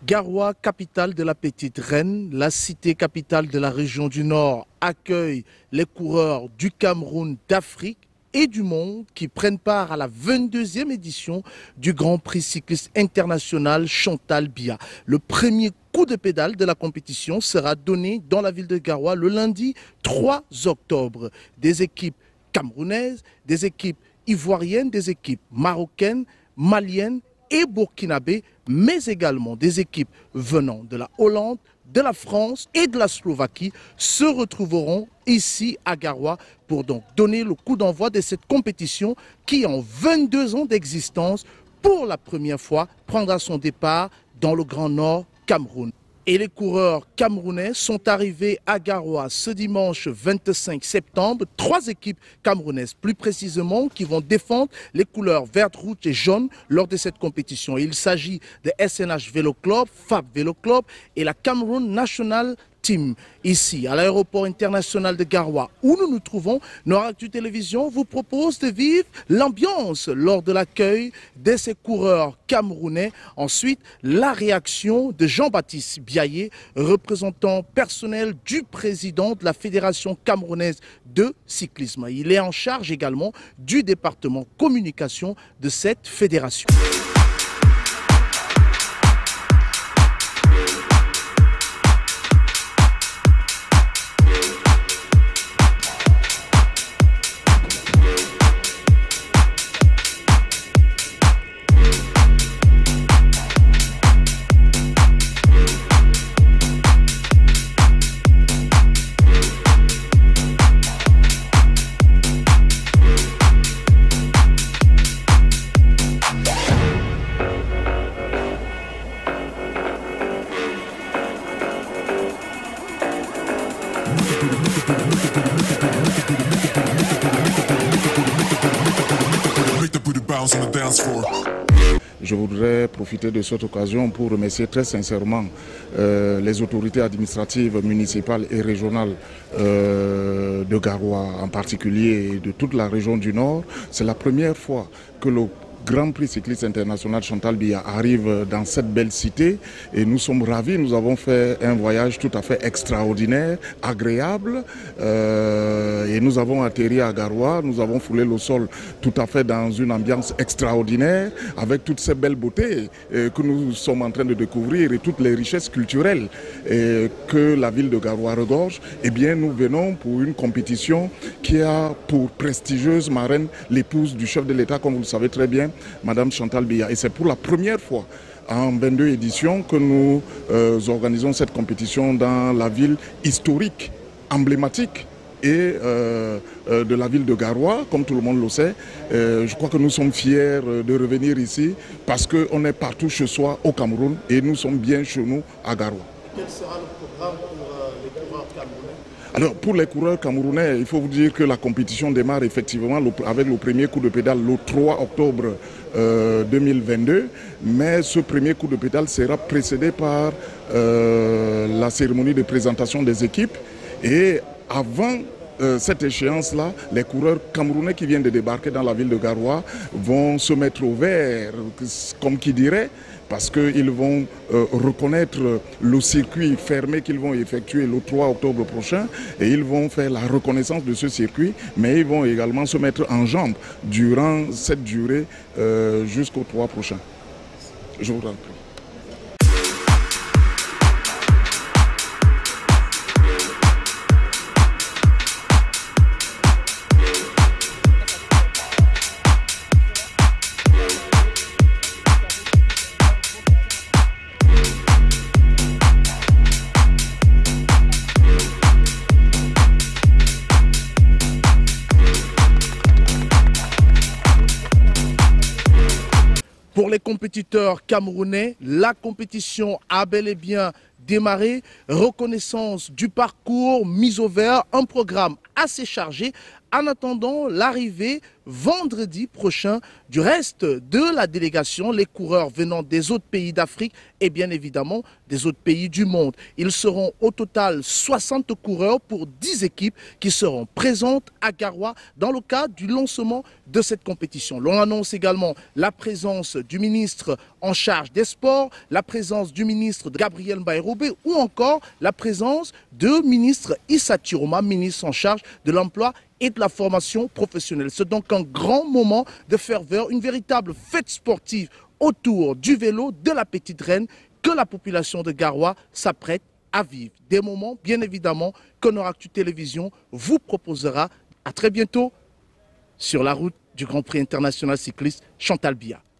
Garoua, capitale de la Petite Reine, la cité capitale de la région du Nord, accueille les coureurs du Cameroun, d'Afrique et du monde qui prennent part à la 22e édition du Grand Prix cycliste international Chantal Biya. Le premier coup de pédale de la compétition sera donné dans la ville de Garoua le lundi 3 octobre. Des équipes camerounaises, des équipes ivoiriennes, des équipes marocaines, maliennes et burkinabé, mais également des équipes venant de la Hollande, de la France et de la Slovaquie se retrouveront ici à Garoua pour donc donner le coup d'envoi de cette compétition qui, en 22 ans d'existence, pour la première fois, prendra son départ dans le Grand Nord Cameroun. Et les coureurs camerounais sont arrivés à Garoua ce dimanche 25 septembre. 3 équipes camerounaises, plus précisément, qui vont défendre les couleurs verte, rouge et jaune lors de cette compétition. Il s'agit de SNH Vélo Club, FAB Vélo Club et la Cameroun National Team. Ici, à l'aéroport international de Garoua, où nous nous trouvons, Noiractu Télévision vous propose de vivre l'ambiance lors de l'accueil de ces coureurs camerounais. Ensuite, la réaction de Jean-Baptiste Biaye, représentant personnel du président de la Fédération camerounaise de cyclisme. Il est en charge également du département communication de cette fédération. Je voudrais profiter de cette occasion pour remercier très sincèrement les autorités administratives, municipales et régionales de Garoua en particulier et de toute la région du Nord. C'est la première fois que le Grand Prix cycliste international Chantal Biya arrive dans cette belle cité et nous sommes ravis. Nous avons fait un voyage tout à fait extraordinaire, agréable et nous avons atterri à Garoua. Nous avons foulé le sol tout à fait dans une ambiance extraordinaire avec toutes ces belles beautés que nous sommes en train de découvrir et toutes les richesses culturelles que la ville de Garoua regorge. Eh bien, nous venons pour une compétition qui a pour prestigieuse marraine l'épouse du chef de l'État, comme vous le savez très bien, Madame Chantal Biya. Et c'est pour la première fois en 22 éditions que nous organisons cette compétition dans la ville historique, emblématique et de la ville de Garoua, comme tout le monde le sait. Je crois que nous sommes fiers de revenir ici parce qu'on est partout chez soi au Cameroun et nous sommes bien chez nous à Garoua. Quel sera le programme pour les coureurs camerounais? Alors pour les coureurs camerounais, il faut vous dire que la compétition démarre effectivement avec le premier coup de pédale le 3 octobre 2022. Mais ce premier coup de pédale sera précédé par la cérémonie de présentation des équipes. Et avant cette échéance-là, les coureurs camerounais qui viennent de débarquer dans la ville de Garoua vont se mettre au vert, comme qui dirait, parce qu'ils vont reconnaître le circuit fermé qu'ils vont effectuer le 3 octobre prochain et ils vont faire la reconnaissance de ce circuit, mais ils vont également se mettre en jambes durant cette durée jusqu'au 3 prochain. Je vous remercie. Pour les compétiteurs camerounais, la compétition a bel et bien démarré. Reconnaissance du parcours, mise au vert, un programme assez chargé en attendant l'arrivée vendredi prochain du reste de la délégation, les coureurs venant des autres pays d'Afrique et bien évidemment des autres pays du monde. Ils seront au total 60 coureurs pour 10 équipes qui seront présentes à Garoua dans le cadre du lancement de cette compétition. L'on annonce également la présence du ministre en charge des sports, la présence du ministre Gabriel Mbaye-Robé ou encore la présence du ministre Issa Tiroma, ministre en charge de l'emploi et de la formation professionnelle. C'est donc un grand moment de ferveur, une véritable fête sportive autour du vélo de la Petite Reine que la population de Garoua s'apprête à vivre. Des moments, bien évidemment, que Noractu Télévision vous proposera. À très bientôt sur la route du Grand Prix international cycliste Chantal Biya.